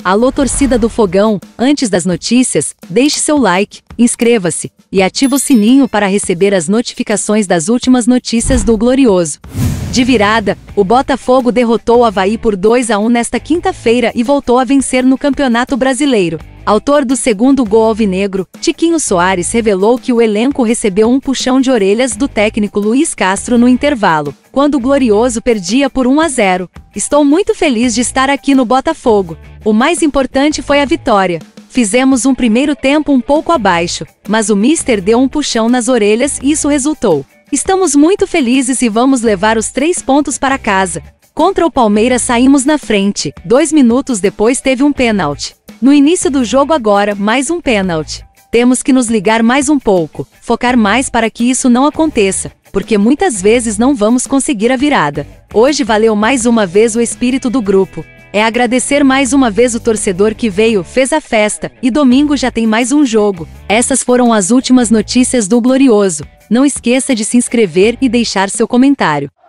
Alô, torcida do Fogão, antes das notícias, deixe seu like, inscreva-se e ative o sininho para receber as notificações das últimas notícias do Glorioso. De virada, o Botafogo derrotou o Avaí por 2-1 nesta quinta-feira e voltou a vencer no Campeonato Brasileiro. Autor do segundo gol alvinegro, Tiquinho Soares revelou que o elenco recebeu um puxão de orelhas do técnico Luiz Castro no intervalo, quando o Glorioso perdia por 1-0. Estou muito feliz de estar aqui no Botafogo. O mais importante foi a vitória. Fizemos um primeiro tempo um pouco abaixo, mas o mister deu um puxão nas orelhas e isso resultou. Estamos muito felizes e vamos levar os 3 pontos para casa. Contra o Palmeiras saímos na frente, 2 minutos depois teve um pênalti. No início do jogo agora, mais um pênalti. Temos que nos ligar mais um pouco, focar mais para que isso não aconteça, porque muitas vezes não vamos conseguir a virada. Hoje valeu mais uma vez o espírito do grupo. É agradecer mais uma vez o torcedor que veio, fez a festa, e domingo já tem mais um jogo. Essas foram as últimas notícias do Glorioso. Não esqueça de se inscrever e deixar seu comentário.